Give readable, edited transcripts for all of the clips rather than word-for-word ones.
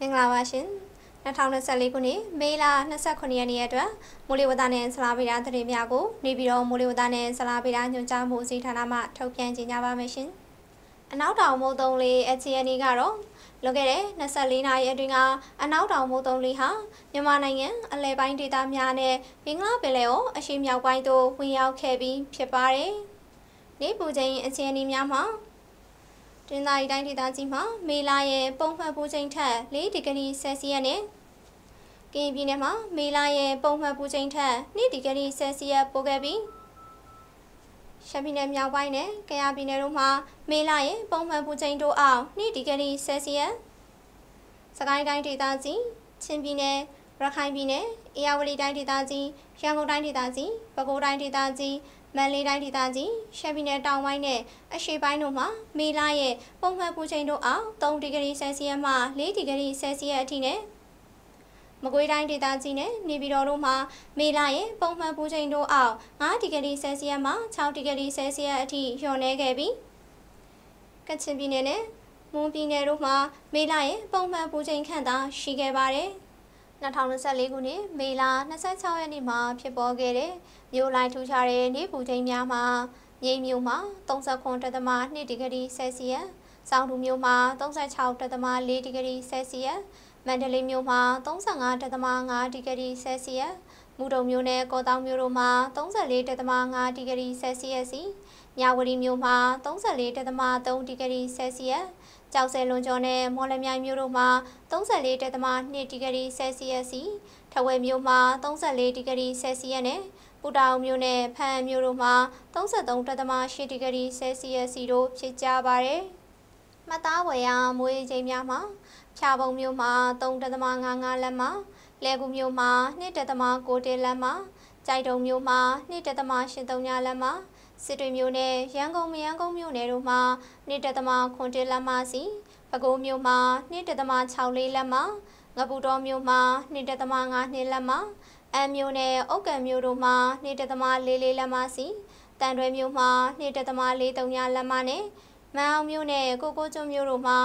င်္ဂလာပါရှင်2024ခုနှစ်မေလ29ရက်နေ့အတွက်မိုးလေဝသနဲ့ဇလဗေဒသတင်းများကိုနေပြည်တော်မိုးလေဝသနဲ့ဇလဗေဒညွှန်ကြားမှုအစီအဌာနမှထုတ်ပြန်ကြေညာပါမယ်ရှင်အနောက်တောင်မုတ်တုံလေးအခြေအနေကတော့လွန်ခဲ့တဲ့24နာရီအတွင်းကအနောက်တောင်မုတ်တုံလေးဟာမြန်မာနိုင်ငံအလဲပိုင်းဒေသများနဲ့ဘင်္ဂလားပင်လယ်အော်အရှေ့မြောက်ပိုင်းသို့ဝင်ရောက်ခဲ့ပြီးဖြစ်ပါတယ်နေပူချိန်အခြေအနေများမှာတင်သာရီတိုင်းဒေသကြီးမှာမေလရဲ့ပုံမှန်ပူချိန်ထက်4ဒီဂရီဆယ်စီယပ်နဲ့ကရင်ပြည်နယ်မှာမေလရဲ့ပုံမှန်ပူချိန်ထက်2ဒီဂရီဆယ်စီယပ်ပိုခဲ့ပြီးရှမ်းပြည်နယ်မြောက်ပိုင်းနဲ့ကယားပြည်နယ်တို့မှာမေလရဲ့ပုံမှန်ပူချိန်တို့အောက်2ဒီဂရီဆယ်စီယပ်စကိုင်းတိုင်းဒေသကြီးချင်းပြည်နယ်ရခိုင်ပြည်နယ်အေရဝတီတိုင်းဒေသကြီးရန်ကုန်တိုင်းဒေသကြီးပဲခူးတိုင်းဒေသကြီးမန္တလေးတိုင်းဒေသကြီးရှမ်းပြည်နယ်တောင်ပိုင်းနဲ့အရှေ့ပိုင်းတို့မှာမေလရဲ့ပုံမှန်ပူချိန်တို့အောက်3ဒီဂရီဆယ်စီယပ်မှ4ဒီဂရီဆယ်စီယပ်အထိနဲ့မကွေးတိုင်းဒေသကြီးနဲ့နေပြည်တော်တို့မှာမေလရဲ့ပုံမှန်ပူချိန်တို့အောက်5ဒီဂရီဆယ်စီယပ်မှ6ဒီဂရီဆယ်စီယပ်အထိလျော့နည်းခဲ့ပြီးကချင်ပြည်နယ်နဲ့မွန်ပြည်နယ်တို့မှာမေလရဲ့ပုံမှန်ပူချိန်ခန့်သာရှိခဲ့ပါတယ်2024ခုနှစ်မေလ26ရက်နေ့မှာဖြစ်ပေါ်ခဲ့တဲ့မြို့လိုက်ထူခြားတဲ့နေပူချိန်များမှာမြိတ်မြို့မှာ39.2ဒီဂရီဆယ်စီယပ်၊စောင်းတူမြို့မှာ36.4ဒီဂရီဆယ်စီယပ်၊မန္တလေးမြို့မှာ35.5ဒီဂရီဆယ်စီယပ်၊မုဒုံမြို့နဲ့ကော့တောင်မြို့တို့မှာ34.5ဒီဂရီဆယ်စီယပ်စီ၊မြဝတီမြို့မှာ34.3ဒီဂရီဆယ်စီယပ်ကျောက်ဆယ်လွန်ကျော်နဲ့မော်လမြိုင်မြို့တို့မှာ34.2ဒီဂရီဆယ်စီယပ်စီထဝယ်မြို့မှာ34ဒီဂရီဆယ်စီယပ်နဲ့ပူတောင်မြို့နဲ့ဖန်မြို့တို့မှာ33.8ဒီဂရီဆယ်စီယပ်စီတို့ဖြစ်ကြပါတယ်။မှတ်သားဝယ်ရမွေးချိန်များမှာဖြာပုံမြို့မှာ3.55လက်မှာလဲကူမြို့မှာ2.9လက်မှာကြိုက်တုံမြို့မှာ2.83လက်မှာစစ်တွေမြို့နယ်ရန်ကုန်မြို့နယ်တို့မှာ2.9လက်မှစီပဲခူးမြို့မှာ2.64လက်မှငပူတော်မြို့မှာ2.52လက်မှအမ်းမြို့နယ်အုတ်ကံမြို့တို့မှာ2.44လက်မှစီတန်တွဲမြို့မှာ2.43လက်မှနဲ့မန်အောင်မြို့နယ်ကိုကိုကျွန်းမြို့တို့မှာ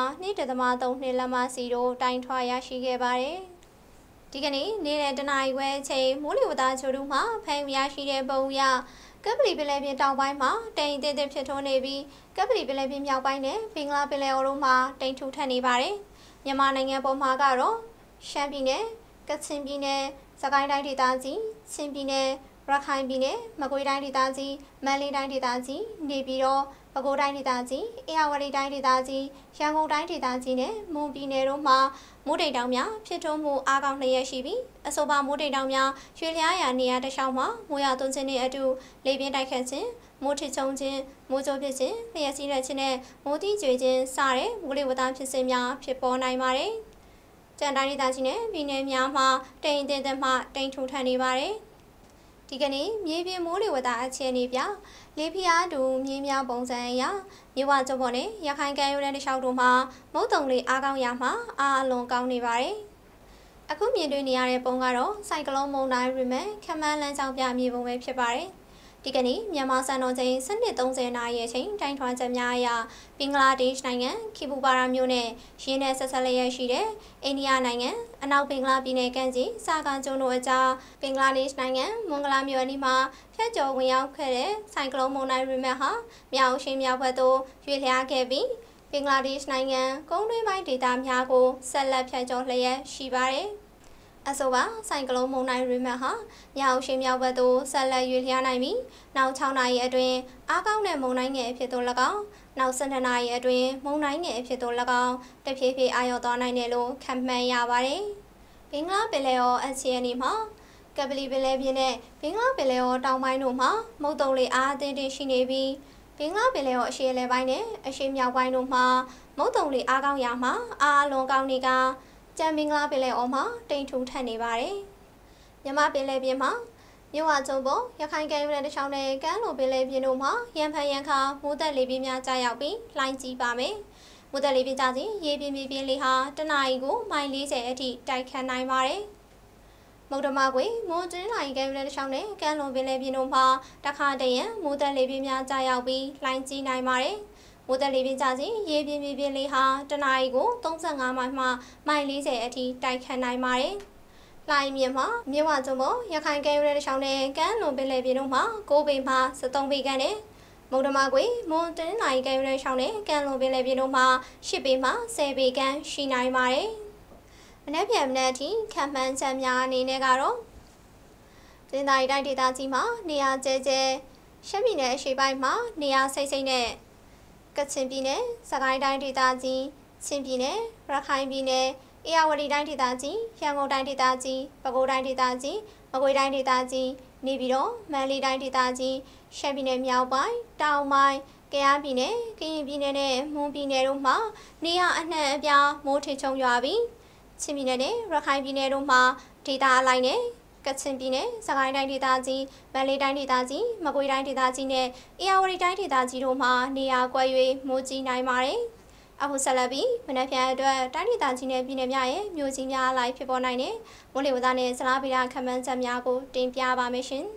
2.32လက်မှစီတို့တိုင်ထွာရရှိခဲ့ပါတယ်ဒီကနေ့နေ့တနာရီဝဲအချိန်မိုးလေဝသချို့တို့မှာဖမ်းရရှိတဲ့ပုံရကပ္ပလီပလဲပြင်တောင်ပိုင်းမှာတိမ်တင်းတင်းဖြစ်ထွန်းနေပြီးကပ္ပလီပလဲပြင်မြောက်ပိုင်းနဲ့ဘင်္ဂလားပင်လယ်အော်တို့မှာတိမ်ထူထပ်နေပါတယ်မြန်မာနိုင်ငံပေါ်မှာကတော့ရှမ်းပြည်နယ်ကချင်ပြည်နယ်စကိုင်းတိုင်းဒေသကြီးချင်းပြည်နယ်ရခိုင်ပြည်နယ်မကွေးတိုင်းဒေသကြီးမန္တလေးတိုင်းဒေသကြီးနေပြည်တော်ပဲခူးတိုင်းဒေသကြီးအေရဝတီတိုင်းဒေသကြီးရန်ကုန်တိုင်းဒေသကြီးနဲ့မွန်ပြည်နယ်တို့မှာမိုးတိမ်တောင်များဖြစ်ထွန်းမှုအားကောင်းလျက်ရှိပြီးအဆိုပါမိုးတိမ်တောင်များရွှေလျားရာနေရာတစ်လျှောက်မှာမိုးရွာသွန်းခြင်းနဲ့အတူလေပြင်းတိုက်ခတ်ခြင်းမိုးထစ်ချုံခြင်းမိုးကြိုးဖြစ်ခြင်းလျှက်စီးလက်ခြင်းနဲ့မိုးတိကျွေခြင်းစတဲ့မိုးလေဝသဖြစ်စဉ်များဖြစ်ပေါ်နိုင်ပါတယ်။ကျန်တိုင်းဒေသကြီးနဲ့ပြည်နယ်များမှာတိမ်တင်းတင်းမှတိမ်ထူထပ်နေပါတယ်။ဒီကနေ့မြေပြင်မိုးလေဝသအခြေအနေပြလေပြင်းအားတူမြေများပုံစံအရမြေဝကျုံပေါ်နဲ့ရခိုင်ကမ်းရိုးတန်းတစ်လျှောက်တို့မှာမုတ်တုံလေးအားကောင်းရမှာအားအလွန်ကောင်းနေပါတယ်။အခုမြင်တွေ့နေရတဲ့ပုံကတော့စိုက်ကလုန်းမုန်တိုင်းရီမန်ခမန်းလန်းကြောင်းပြမြေပုံပဲဖြစ်ပါတယ်။ဒီကနေ့မြန်မာစံတော်ချိန်7:30နာရီအချိန်တိုင်းထွာချက်များအရဘင်္ဂလားဒေ့ရှ်နိုင်ငံခိပူပါရာမြို့နဲ့ရင်းနဲ့ဆက်ဆက်လျက်ရှိတဲ့အိန္ဒိယနိုင်ငံအနောက်ဘင်္ဂလားပြည်နယ်ကမ်းခြေစာကန်ကျွန်းတို့အကြားဘင်္ဂလားဒေ့ရှ်နိုင်ငံမွန်ဂလာမြို့အနီးမှာဖြတ်ကျော်ဝင်ရောက်ခဲ့တဲ့ဆိုင်ကလုန်းမုန်တိုင်းရီမန်ဟာမြောက်အရှေ့မြောက်ဘက်သို့ရွေ့လျားခဲ့ပြီးဘင်္ဂလားဒေ့ရှ်နိုင်ငံကုန်းတွင်းပိုင်းဒေသများကိုဆက်လက်ဖြတ်ကျော်လျက်ရှိပါတယ်အဆိုပါဆိုင်ကလုန်းမုန်တိုင်းရီမန်ဟာမြောက်ရှေ့မြောက်ဘက်သို့ဆက်လက်ရွေ့လျားနိုင်ပြီးနောက်6နာရီအတွင်းအားကောင်းတဲ့မုန်တိုင်းငယ်အဖြစ်သို့၎င်းနောက်12နာရီအတွင်းမုန်တိုင်းငယ်အဖြစ်သို့၎င်းတဖြည်းဖြည်းအာရုံသွားနိုင်တယ်လို့ခန့်မှန်းရပါတယ်။ဘင်္ဂလားပင်လယ်အော်အခြေအနေမှာကပ္ပလီပင်လယ်ပြင်နဲ့ဘင်္ဂလားပင်လယ်အော်တောင်ပိုင်းတို့မှာမုတ်တုံလေအားအသင့်တင်ရှိနေပြီးဘင်္ဂလားပင်လယ်အော်အရှေ့အလယ်ပိုင်းနဲ့အရှေ့မြောက်ပိုင်းတို့မှာမုတ်တုံလေအားကောင်းရမှာအားအလွန်ကောင်းနေကကျန်မင်္ဂလာပင်လယ်အော်မှာတိမ်ထူထပ်နေပါတယ်။မြမပင်လယ်ပြင်မှာမြို့ဝကျုံပေါ်ရခိုင်ကမ်းရိုးတန်းတစ်လျှောက်နဲ့ကမ်းလွန်ပင်လယ်ပြင်တို့မှာရန်ဖန်ရန်ခါမိုးသက်လေပြင်းများကြားရောက်ပြီးလှိုင်းကြီးပါမယ်။မိုးသက်လေပြင်းကြခြင်းရေပြင်းပြင်းလေးဟာတနအီကိုမိုင်40အထိတိုက်ခတ်နိုင်ပါတယ်။မုတ်တမကွေမွန်တင်းလိုင်းကမ်းရိုးတန်းတစ်လျှောက်နဲ့ကမ်းလွန်ပင်လယ်ပြင်တို့မှာတခါတရံမိုးသက်လေပြင်းများကြားရောက်ပြီးလှိုင်းကြီးနိုင်ပါတယ်။မိုးသက်လေပြင်းကျစဉ်ရေပြင်းပြင်းလေးဟာတနအီကို35မိုင်မှမိုင်40အထိတိုက်ခတ်နိုင်ပါတယ်။လိုင်းမြစ်မှာမြစ်ဝကျွန်းပေါ်ရခိုင်ကမ်းရိုးတန်းတစ်လျှောက်နဲ့ကမ်းလွန်ပင်လယ်ပြင်တို့မှာ9ပေမှ13ပေခန့်နဲ့မုံတမကွေမွန်တင်းနိုင်ကမ်းရိုးတန်းရှောင်းနဲ့ကမ်းလွန်ပင်လယ်ပြင်တို့မှာ10ပေမှ10ပေခန့်ရှိနိုင်ပါတယ်။မနေ့ပြန်မနေ့အထိခံမှန်းချက်များအနေနဲ့ကတော့တင်သာရီတိုင်းဒေသကြီးမှာနေရာကျဲကျဲရှမ်းပြည်နယ်အရှေ့ပိုင်းမှာနေရာစိတ်စိတ်နဲ့ကချင်ပြည်နယ်စကိုင်းတိုင်းဒေသကြီးချင်းပြည်နယ်ရခိုင်ပြည်နယ်အေရဝတီတိုင်းဒေသကြီးရန်ကုန်တိုင်းဒေသကြီးပဲခူးတိုင်းဒေသကြီးမကွေးတိုင်းဒေသကြီးနေပြည်တော်မန္တလေးတိုင်းဒေသကြီးရှမ်းပြည်နယ်မြောက်ပိုင်းတောင်ပိုင်းကယားပြည်နယ်ကရင်ပြည်နယ်နဲ့မွန်ပြည်နယ်တို့မှာနေရာအနှံ့အပြားမိုးထချုံရွာပြီးချင်းပြည်နယ်နဲ့ရခိုင်ပြည်နယ်တို့မှာဒေသအလိုက်နဲ့ကချင်ပြည်နယ်စကိုင်းတိုင်းဒေသကြီးမန္တလေးတိုင်းဒေသကြီးမကွေးတိုင်းဒေသကြီးနဲ့အေရဝတီတိုင်းဒေသကြီးတို့မှာနေရာကွက်၍မိုးကြီးနိုင်ပါတယ်။အခုဆက်လက်ပြီးမနက်ဖြန်အတွက်တိုင်းဒေသကြီးနဲ့ပြည်နယ်များရဲ့မြို့ကြီးများအလိုက်ဖြစ်ပေါ်နိုင်တဲ့မိုးလေဝသနဲ့ဇလားဗေဒခန့်မှန်းချက်များကိုတင်ပြပါမယ်ရှင်။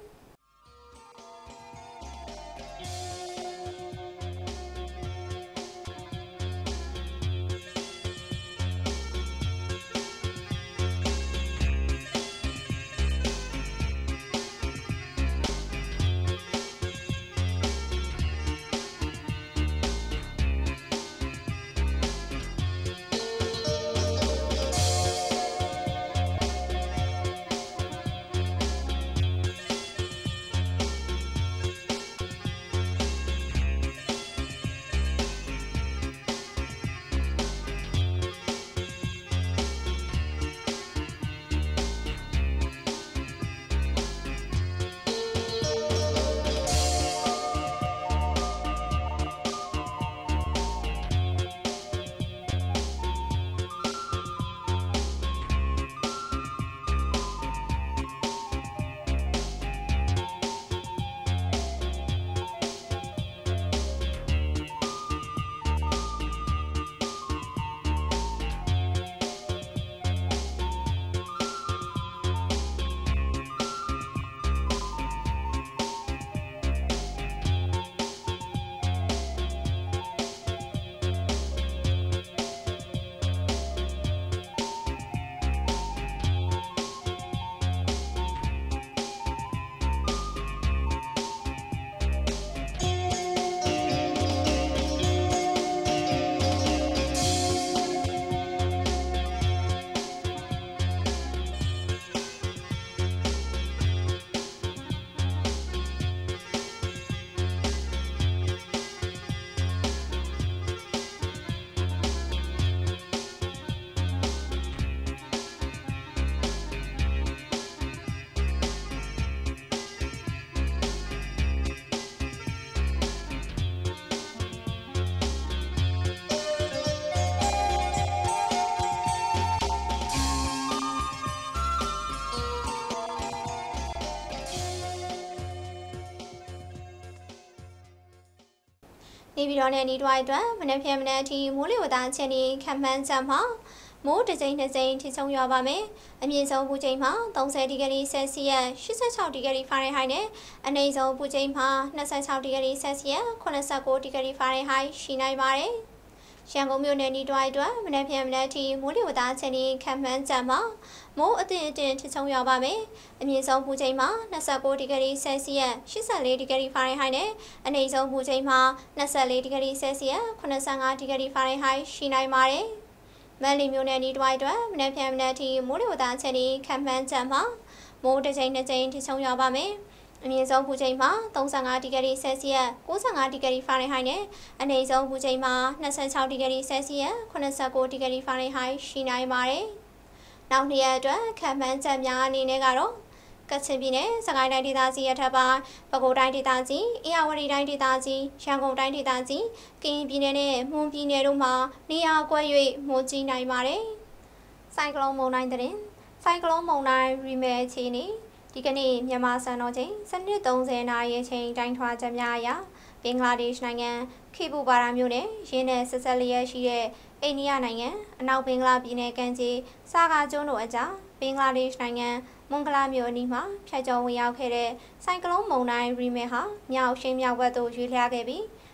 နေပြည်တော်နဲ့နီးတွားအတွက်မနက်ဖြန်မနက်အထိမိုးလေဝသအခြေအနေခန့်မှန်းချက်မှာမိုးတစ်ကြိမ်နှစ်ကြိမ်ထိဆုံးရွာပါမယ်။အမြင့်ဆုံးပူချိန်မှာ30ဒီဂရီဆယ်စီယပ်86ဒီဂရီဖာရင်ဟိုက်နဲ့အနိမ့်ဆုံးပူချိန်မှာ26ဒီဂရီဆယ်စီယပ်89ဒီဂရီဖာရင်ဟိုက်ရှိနိုင်ပါတယ်။ရန်ကုန်မြို့နယ်နီးတွားအတွက်မနက်ဖြန်မနက်အထိမိုးလေဝသအခြေအနေခန့်မှန်းချက်မှာမိုးအထင်ထိဆုံးရွာပါမယ်။အမြင့်ဆုံးပူချိန်မှာ29ဒီဂရီဆယ်စီယပ်84ဒီဂရီဖာရင်ဟိုက်နဲ့အနိမ့်ဆုံးပူချိန်မှာ24ဒီဂရီဆယ်စီယပ်85ဒီဂရီဖာရင်ဟိုက်ရှိနိုင်ပါတယ်။မန္တလေးမြို့နယ်နီးတွားအတွက်မနက်ဖြန်မနက်အထိမိုးလေဝသအခြေအနေခန့်မှန်းချက်မှာမိုးတစ်ကြိမ်နှစ်ကြိမ်ထိဆုံးရွာပါမယ်။အမြင့်ဆုံးပူချိန်မှာ35ဒီဂရီဆယ်စီယပ်95ဒီဂရီဖာရင်ဟိုက်နဲ့အနိမ့်ဆုံးပူချိန်မှာ26ဒီဂရီဆယ်စီယပ်89ဒီဂရီဖာရင်ဟိုက်ရှိနိုင်ပါတယ်။နောက်နှစ်ရက်အတွက်ခန့်မှန်းချက်များအနေနဲ့ကတော့ကချင်ပြည်နယ်စကိုင်းတိုင်းဒေသကြီးအထက်ပိုင်းပဲခူးတိုင်းဒေသကြီးအေရဝတီတိုင်းဒေသကြီးရန်ကုန်တိုင်းဒေသကြီးကရင်ပြည်နယ်နဲ့မွန်ပြည်နယ်တို့မှာနေရာကွက်၍မိုးကြီးနိုင်ပါတယ်။ဆိုင်ကလုန်းမုန်တိုင်းသတင်းဆိုင်ကလုန်းမုန်တိုင်းရီမဲအခြေအနေဒီကနေ့မြန်မာစံတော်ချိန်7:30နာရီအချိန်တိုင်းထွာချက်များအရဘင်္ဂလားဒေ့ရှ်နိုင်ငံခေပူပါရာမြို့နယ်ရင်းနယ်ဆက်ဆက်လျက်ရှိတဲ့အိန္ဒိယနိုင်ငံအနောက်ဘင်္ဂလားပြည်နယ်ကမ်းခြေစာကာကျွန်းတို့အကြားဘင်္ဂလားဒေ့ရှ်နိုင်ငံမွန်ဂလာမြို့အနီးမှာဖြတ်ကျော်ဝင်ရောက်ခဲ့တဲ့ဆိုင်ကလုန်းမုန်တိုင်းရီမဲဟာမြောက်ရှင်းမြောက်ဘက်သို့ရွေ့လျားခဲ့ပြီး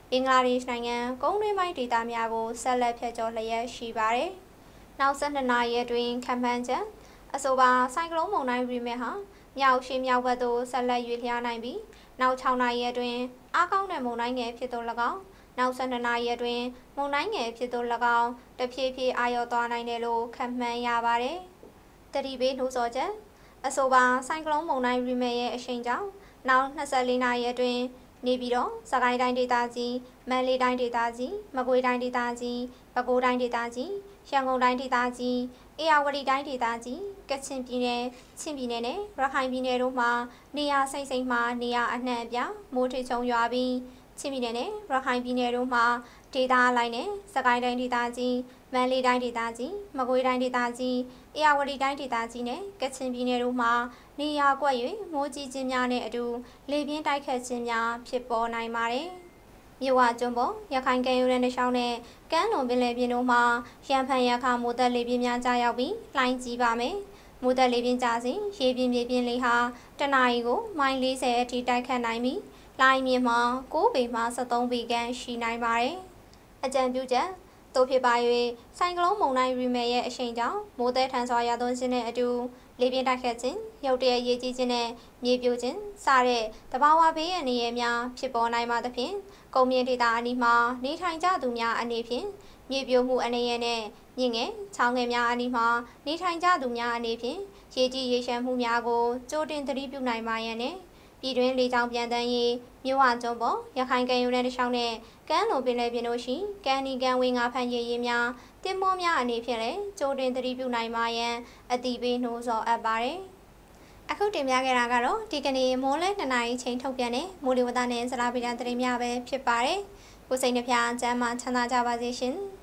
ဘင်္ဂလားဒေ့ရှ်နိုင်ငံကုန်းတွင်းပိုင်းဒေသများကိုဆက်လက်ဖြတ်ကျော်လျက်ရှိပါတယ်။နောက်12နာရီအတွင်းခန့်မှန်းချက်အဆိုပါဆိုင်ကလုန်းမုန်တိုင်းရီမဲဟာမြောက်ရှေ့မြောက်ဘက်သို့ဆက်လက်ရွေ့လျားနိုင်ပြီးနောက်6နာရီအတွင်းအားကောင်းတဲ့မုန်တိုင်းငယ်ဖြစ်သို့၎င်းနောက်12နာရီအတွင်းမုန်တိုင်းငယ်ဖြစ်သို့၎င်းတဖြည်းဖြည်းအာရုံသွားနိုင်တယ်လို့ခန့်မှန်းရပါတယ်။တတိပေးနှိုးဆော်ချက်အဆိုပါဆိုင်ကလုန်းမုန်တိုင်းရီမဲရဲ့အရှိန်ကြောင့်နောက်24နာရီအတွင်းနေပြည်တော်စကိုင်းတိုင်းဒေသကြီးမန္တလေးတိုင်းဒေသကြီးမကွေးတိုင်းဒေသကြီးပဲခူးတိုင်းဒေသကြီးရန်ကုန်တိုင်းဒေသကြီးအေရဝတီတိုင်းဒေသကြီးကချင်ပြည်နယ်ချင်းပြည်နယ်နဲ့ရခိုင်ပြည်နယ်တို့မှာနေရာစိမ့်စိမ့်မှနေရာအနှံ့အပြားမိုးထချုံရွာပြီးချင်းပြည်နယ်နဲ့ရခိုင်ပြည်နယ်တို့မှာဒေသအလိုက်နဲ့စကိုင်းတိုင်းဒေသကြီးမန္တလေးတိုင်းဒေသကြီးမကွေးတိုင်းဒေသကြီးအေရဝတီတိုင်းဒေသကြီးနဲ့ကချင်ပြည်နယ်တို့မှာနေရာကွက်၍မိုးကြီးခြင်းများနဲ့အတူလေပြင်းတိုက်ခတ်ခြင်းများဖြစ်ပေါ်နိုင်ပါတယ်။မြဝကျွန်းပေါ်ရခိုင်ကမ်းရိုးတန်းတစ်လျှောက်နဲ့ကမ်းလွန်ပင်လယ်ပြင်တို့မှာရန်ဖန်ရခမိုးသက်လေပြင်းများကြားရောက်ပြီးလှိုင်းကြီးပါမယ်။မိုးသက်လေပြင်းကြစဉ်ရေပြင်းမြေပြင်းလေဟာတနအီကိုမိုင်40အထိတိုက်ခတ်နိုင်ပြီးလှိုင်းမြင့်မှာ9ပေမှ73ပေခန့်ရှိနိုင်ပါတယ်။အကြံပြုချက်တို့ဖြစ်ပါ၍ဆိုင်ကလုန်းမုန်တိုင်းရီမဲရဲ့အရှိန်ကြောင့်မိုးသက်ထန်စွာရွာသွန်းခြင်းနဲ့အတူလေပြင်းတိုက်ခတ်ခြင်းရုတ်တရက်ရေကြီးခြင်းနဲ့မြေပြိုခြင်းစတဲ့တဘာဝဘေးအန္တရာယ်များဖြစ်ပေါ်နိုင်ပါသဖြင့်ကုန်းမြင့်ဒေသအနီးမှာနေထိုင်ကြသူများအနေဖြင့်မြေပြိုမှုအန္တရာယ်နဲ့မြင့်ငယ်ချောင်းငယ်များအနီးမှာနေထိုင်ကြသူများအနေဖြင့်ရေကြီးရေရှမ်းမှုများကိုကြိုတင်သတိပြုနိုင်ပါရန်နဲ့ပြည်တွင်းလေကြောင်းပြန်တန်းရေးမြို့ဝကျွန်းပေါ်ရခိုင်ကမ်းရိုးတန်းတစ်လျှောက်နဲ့ကမ်းလွန်ပင်လယ်ပြင်တို့ရှိကမ်းနီကမ်းဝေးငါဖန်ရေရေးများတင်မောများအနေဖြင့်လည်းကြိုတင်သတိပြုနိုင်ပါရန်အတိပေးနှိုးဆော်အပ်ပါတယ်။အခုတင်ပြခဲ့တာကတော့ဒီကနေ့မိုးလဲ2နာရီချိန်ထုတ်ပြန်တဲ့မိုးလေဝသနဲ့ဇလဗေဒသတင်းများပဲဖြစ်ပါတယ်။ကိုစိန်နှဖျားကျမ်းမာချမ်းသာကြပါစေရှင်။